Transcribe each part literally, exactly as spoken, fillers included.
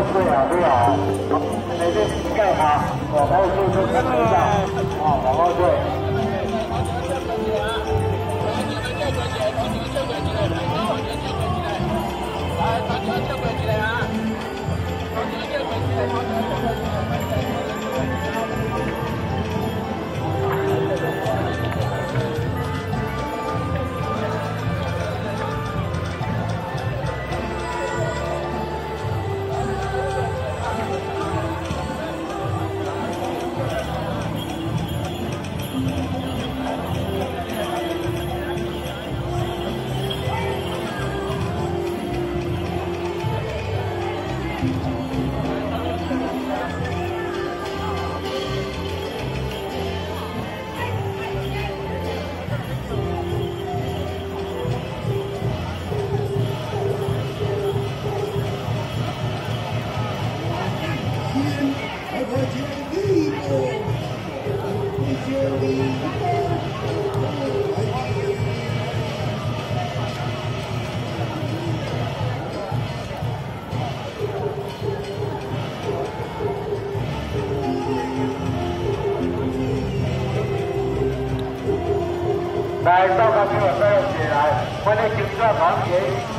水啊，对啊，那个盖它，往后退就看得到，啊，往后退。来，把脚跳过起来啊！把脚跳过起来，把脚跳过起来。 来，到高给我带起来，我的警察团结。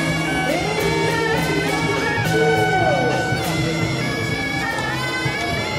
来，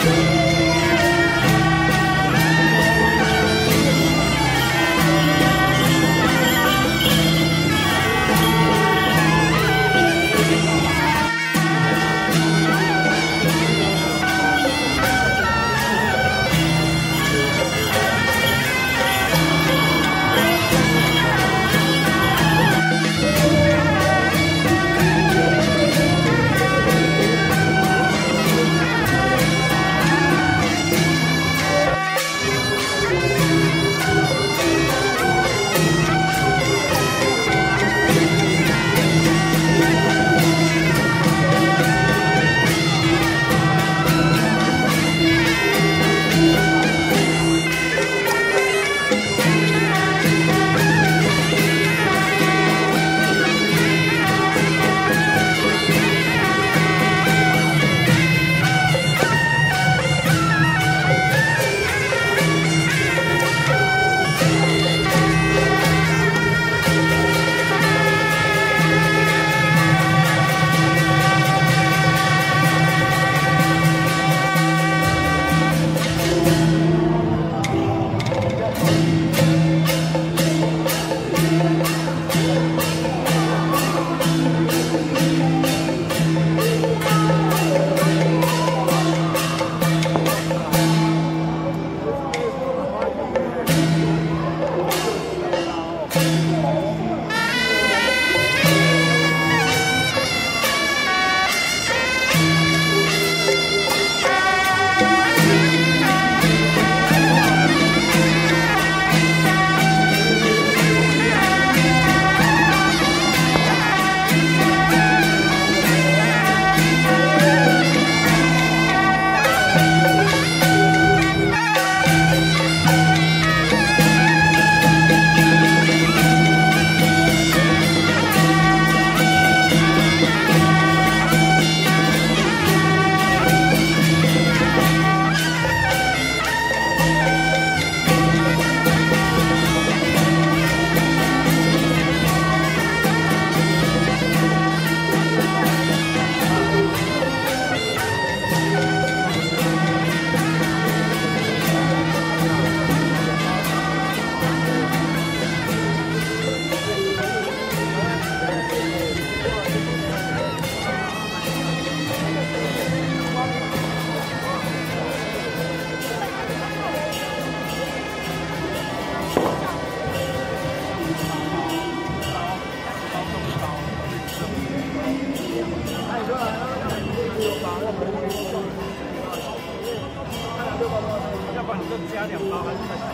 加两包还是再加？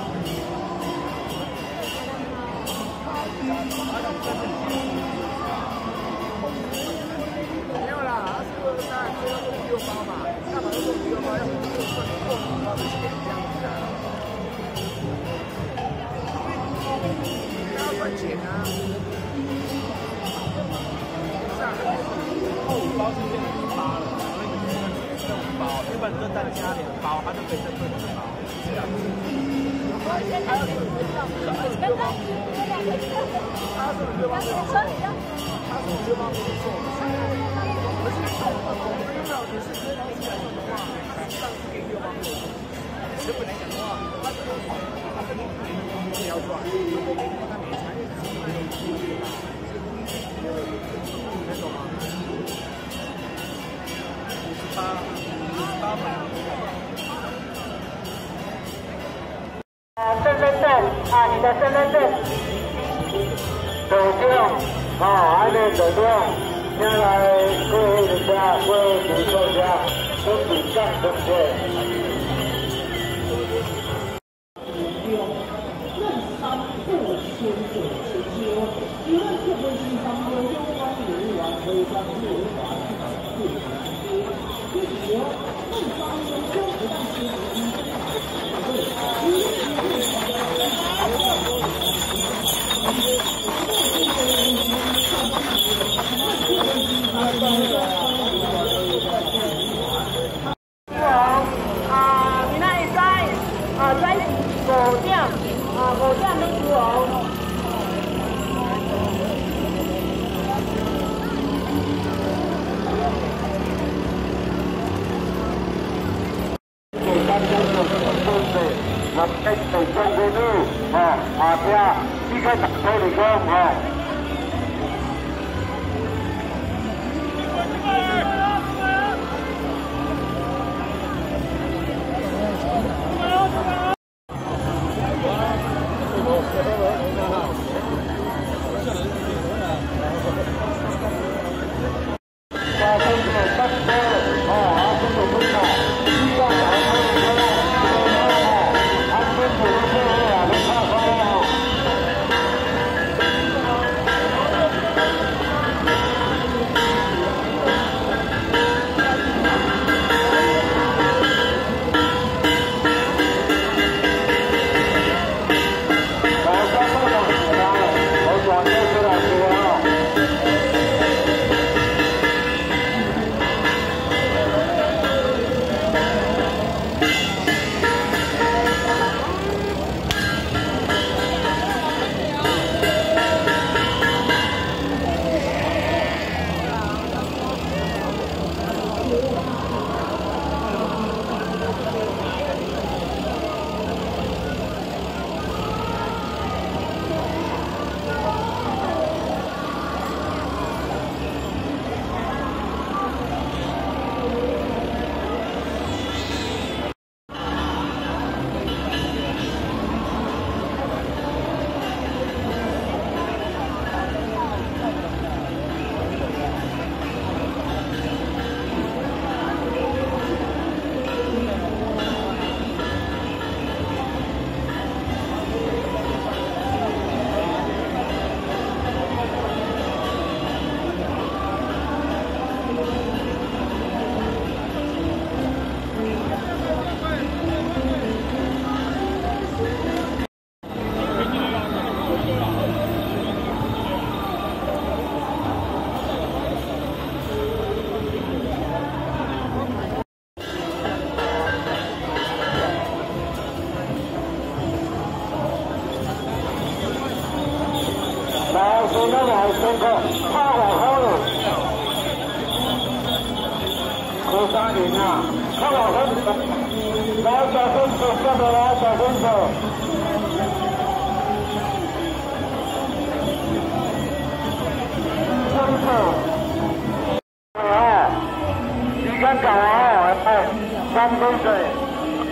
没有啦，是当然就要送六包嘛，干嘛要送六包？要送六份，送五包的钱这样子啊？要赚钱啊！是啊，后五包是变成一包了，所以你这五包，原本就再加两包，它就变成六包。 他是六包没有错，他是六包没有错。可是我们用到你是十包进来用的话，上次给六包没有错。成本来讲的话，它这个它这个不要赚，它每产业只卖六包，能懂吗？五十八，五十八块。 身份证啊，你的身份证，走掉啊，还没走掉，下来各位人家，各位旅客家，都顶上对不对？六任三不牵手直接，因为这个是当中有关人员可以将六法去对直接，所以说任三中就不是牵手。 好， 六一地中嘅路，哦，下邊呢個特區嚟講，哦。我那个还深刻，太好喝了。喝三年啊，太好喝了。来小分子，下面来小分子。分子。哦，你看搞啊，哎，三分水。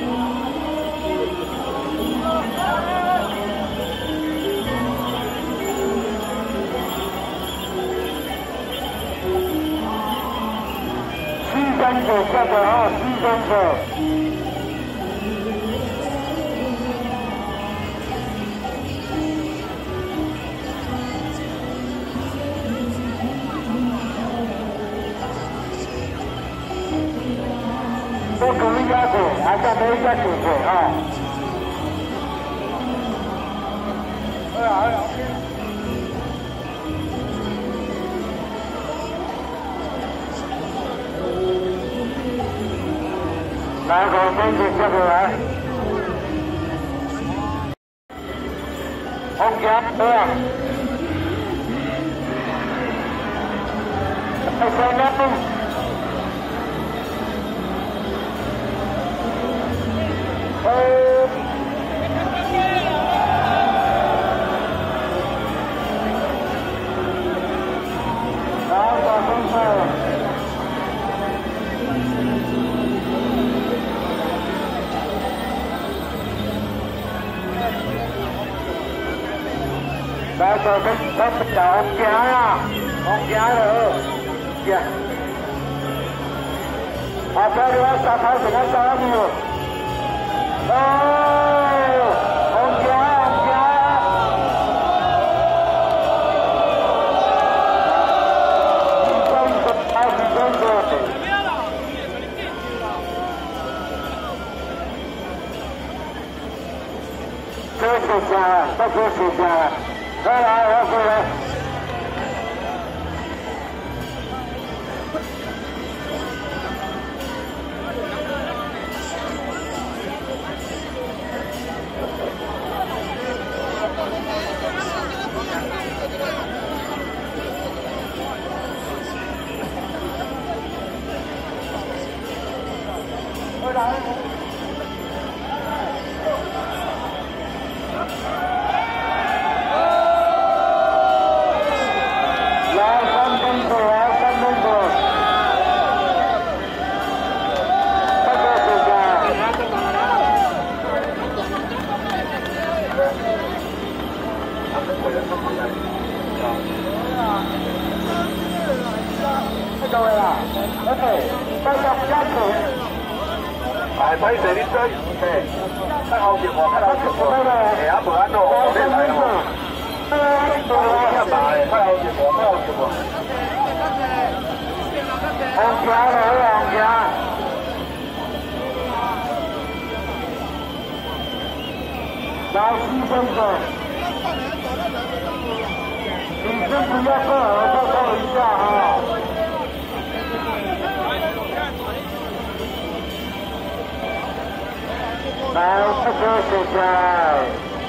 三手下的啊，第三手。都可以压水，还在没下水水啊。哎呀哎呀！ 来，给我分子下过来。红夹对啊。来，三两。呃。来，小分子。 来，小分子，小红夹呀，红夹了，夹。啊，这里要沙滩怎么沙子？哦，红夹，红夹。分子，二十分子。这是夹了，这是夹了。 来来，我过来。过来。 来，歹势你做，嘿，太后生活，太后生活，嘿，啊无安怎，你来哦。太后生活，太后生活。红旗来，红旗。来，牺牲者，女生不要过耳朵动一下哈。来，这个现在。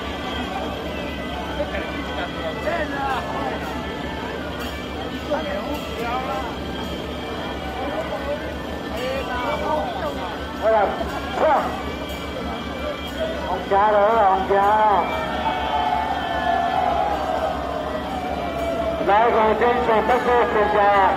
好了，上。红旗了，红旗。来，我先生，这个现在。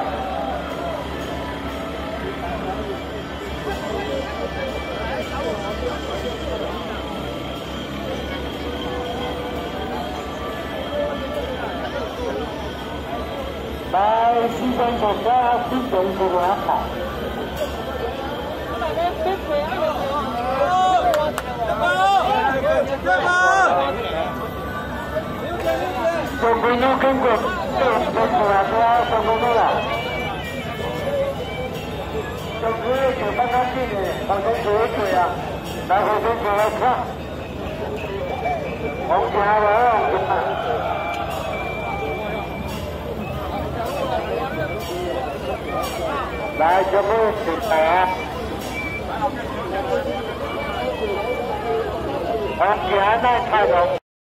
来，西方国家新政府安排。总归有跟过，这这出来是啊，成功的了。总归就刚刚进的，好像水水啊，来回先过来看。红旗了，红旗。来，全部起来！红旗那开头。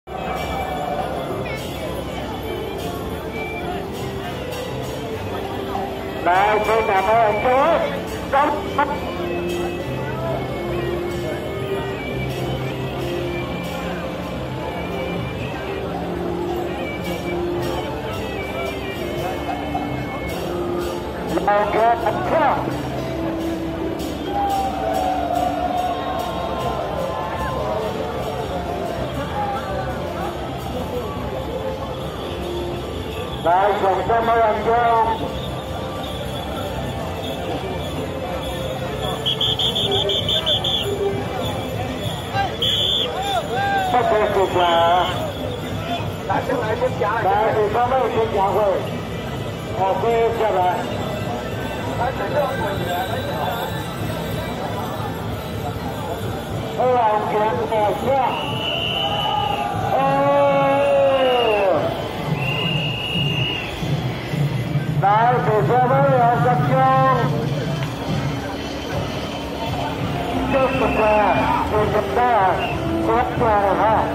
来，队长们，走，走！老哥，跳！来，上山冇人跳。不可以出来啊！来，先来先夹，来，第三位先夹会，哦，接下来。二两钱好下，哦，来，第三位要集中，这个这个大，多出来了哈。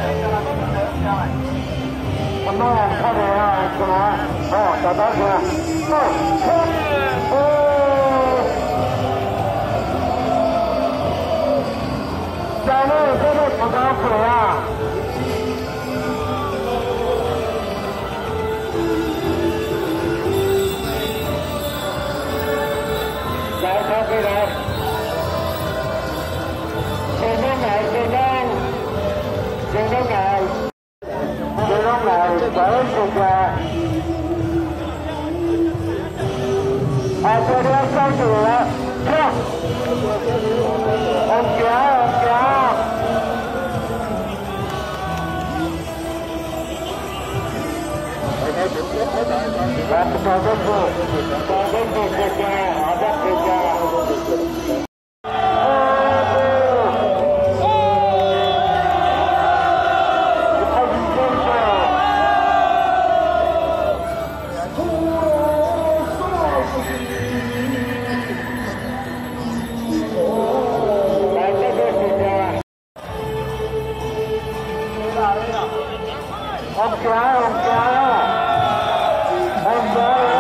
我们看着啊，出来，哦，找到去了，哦，哦，小妹，这个不打水啊！来，咖啡来，前面来，前面，前面来。这种来，咱们这个，啊，这边上去了，跳，红旗，红旗，来，搞清楚，搞清楚这些，好的，这些。红旗，红旗，红旗，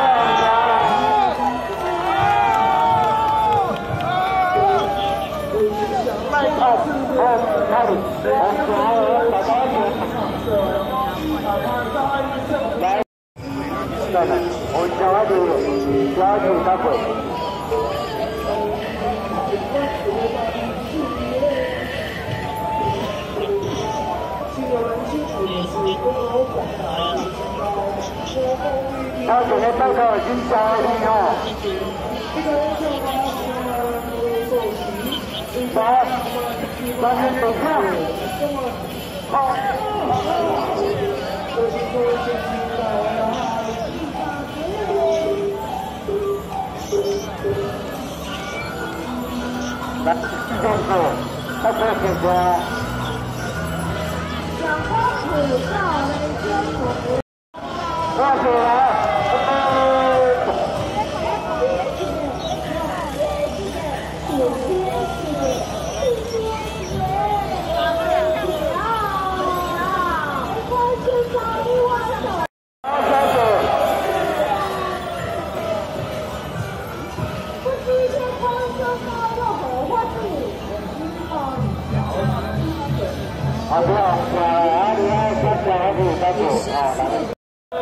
来，哦，哦，那里，红旗，打到一来，算了，我加住，加住打鬼。他整个报告已经交了哦。 来，咱们走看。好。来，这个，他这个是。两公尺到雷天府。开始了。 好，不要下来啊！你要下下来可以再走啊，来。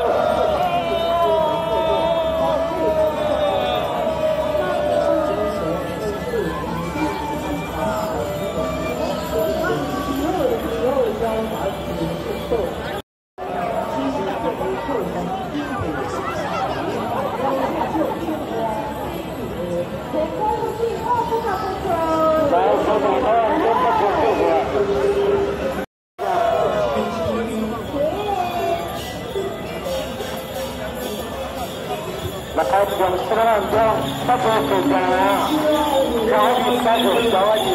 来，用这个篮筐，把球投进来，然后你把球交过去。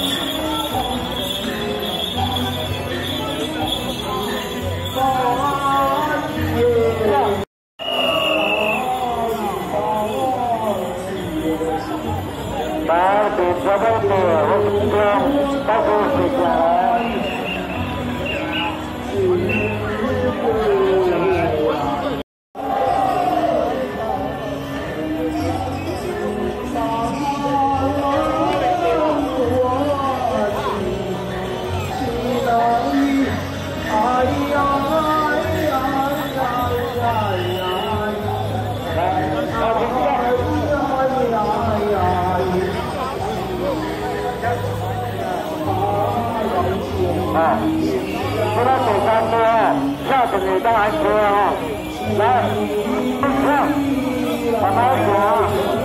来，对这个球，我这把球投进来。 啊，不能走三步啊，下次你当然车啊，来，上，慢慢走啊。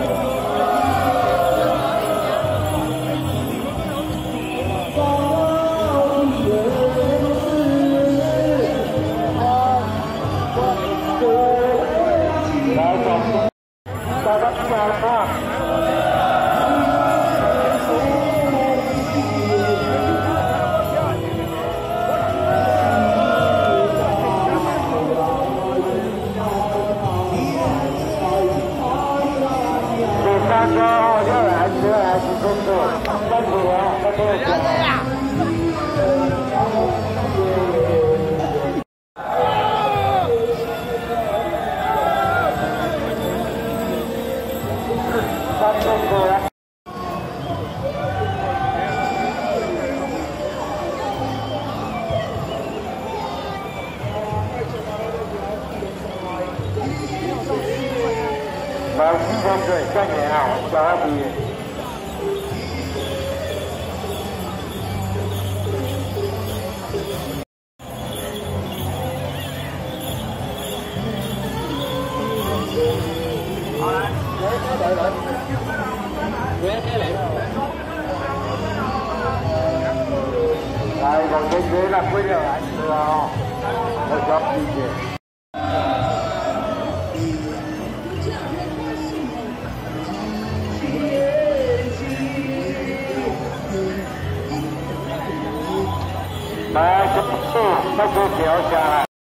来，走，大家起来了啊！ 三个号要来车来是中度，三组啊，三个号。三中度啊。来，四中队下面啊，小二比。好来，来来来，来来来。来，我先给他归了来吃啊，我小弟弟。 来，这不，那就掉下来。